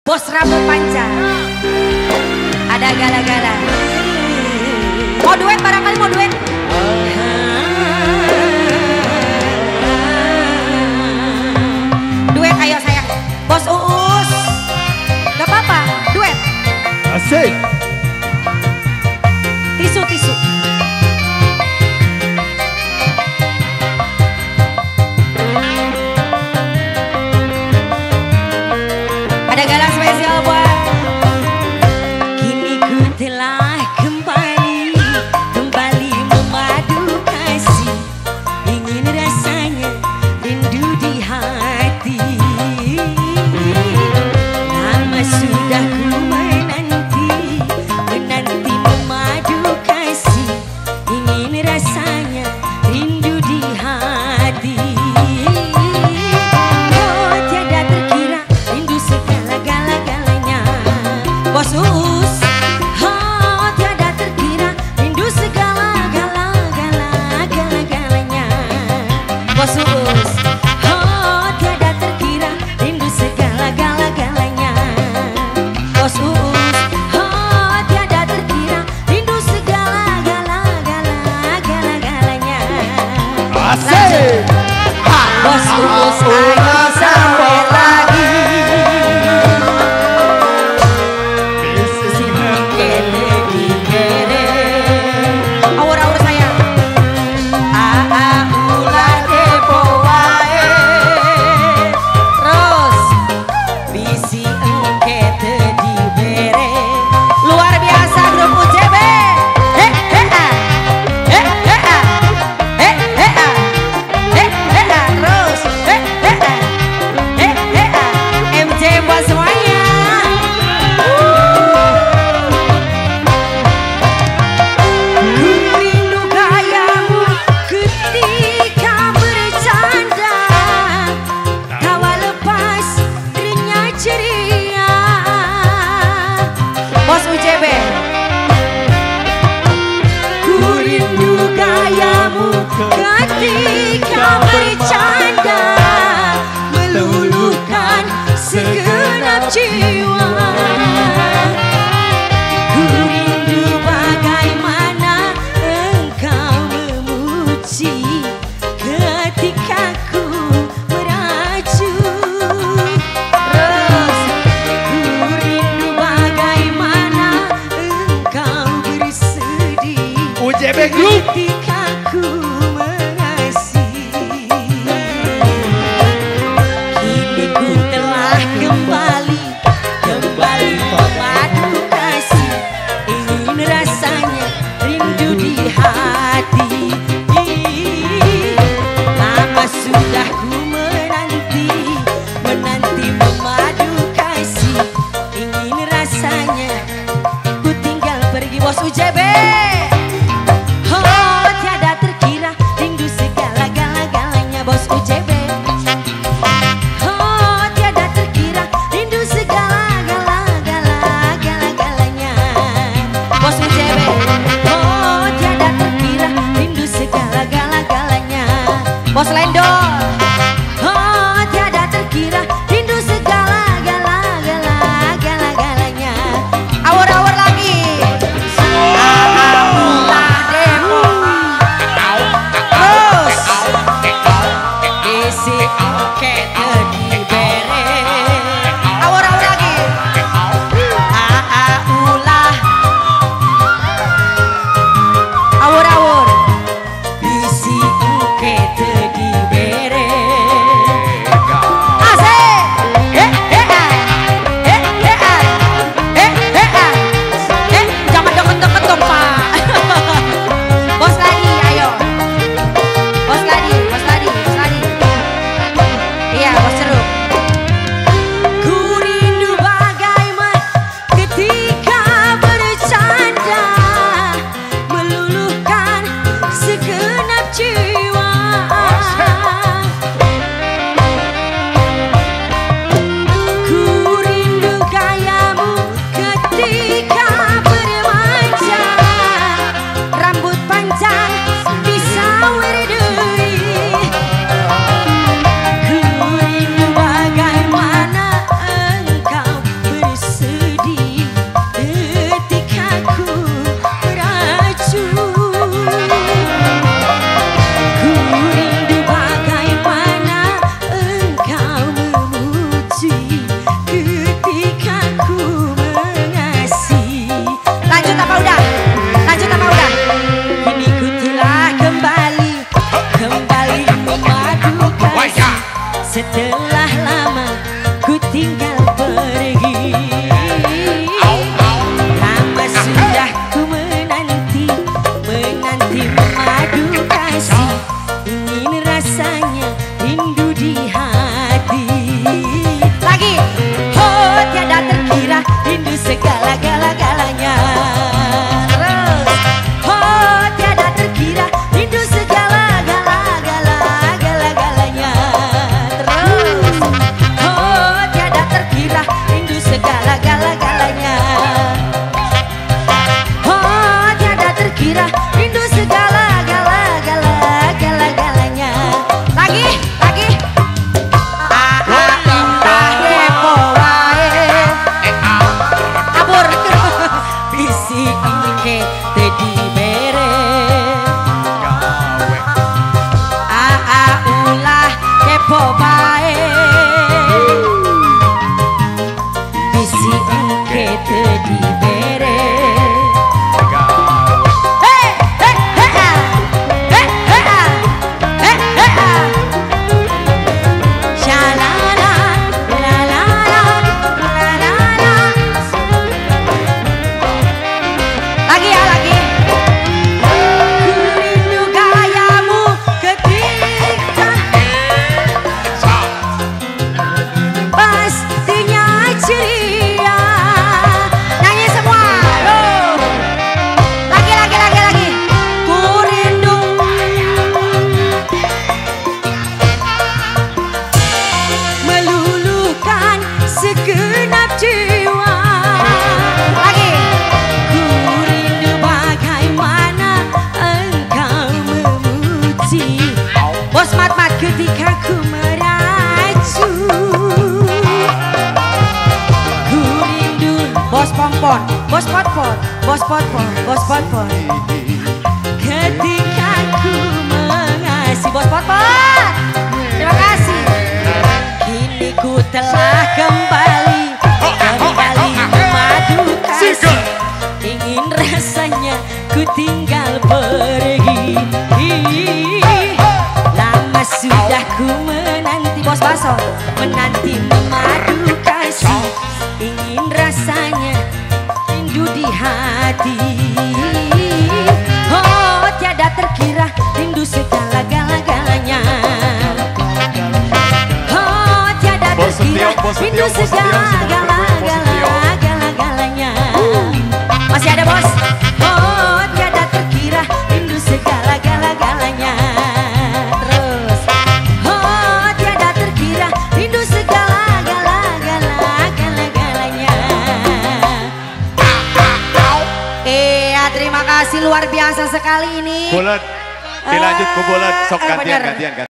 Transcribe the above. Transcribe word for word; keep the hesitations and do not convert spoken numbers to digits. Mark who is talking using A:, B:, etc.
A: Bos rambut panjang. Ada gala-gala. Mau duet barangkali mau duet. Duet ayo sayang. Bos Uus. Gak apa-apa, duet.
B: Asik.
A: Tisu tisu. Ada gala spesial buat. Kini ku telah kembali, kembali memadu kasih. Ingin rasanya rindu di hati. Lama sudah ku menanti, menanti memadu kasih. Ingin rasanya rindu di hati. Oh tiada terkira rindu segala-gala-galanya. Bos Uus. Oh tiada terkira rindu segala-gala-gala-gala-galanya. Bos Uus. Oh tiada terkira rindu segala-gala-galanya. Bos Uus. Oh tiada terkira rindu segala-gala-gala-gala-galanya.
B: Asik.
A: Bos Uus ayo sampai lagi. Awur-awur sayang. Aa ulah depo wae. Terus bisi engke teu dibere. Luar biasa grup U J B. He he ah. He he ah. He he ah. He he ah. Terus he he ah. He he ah. M J buat semuanya. Ku rindu gayamu ketika bercanda, tawa lepas rinya ceria. Bos U J B. Ku rindu gayamu ketika bercanda, meluluhkan segenap jiwa. Ku rindu bagaimana engkau memuji ketika ku meracun. Terus ku rindu bagaimana engkau bersedih
B: U J B Group.
A: ketika ku mengasihi. Kini ku telah kembali, kembali memadu kasih. Ingin rasanya rindu di hati. Lama sudah ku menanti, menanti memadu kasih. Ingin rasanya ku tinggal pergi. Bos U J B. Oh bisi engke teu dibere. Bos mat-mat ketika ku meracu, ku rindu bos pompon, bos pot-pot, bos pot-pot, bos pot-pot. Ketika ku mengasihi bos pot-pot, terima kasih. Kini ku telah kembali, kembali madu kasih. Ingin rasanya ku tinggal pergi. Sudah ku menanti bos baso, menanti memadu kasih. Ingin rasanya rindu di hati. Oh tiada terkira rindu segala-galanya. Oh tiada terkira rindu segala-galanya. Masih ada bos. Oh tiada terkira rindu segala-galanya. Terima kasih luar biasa sekali ini.
B: Bulan, dilanjut ke bulan, sok
A: eh,
B: gantian,
A: bener.
B: gantian, gantian.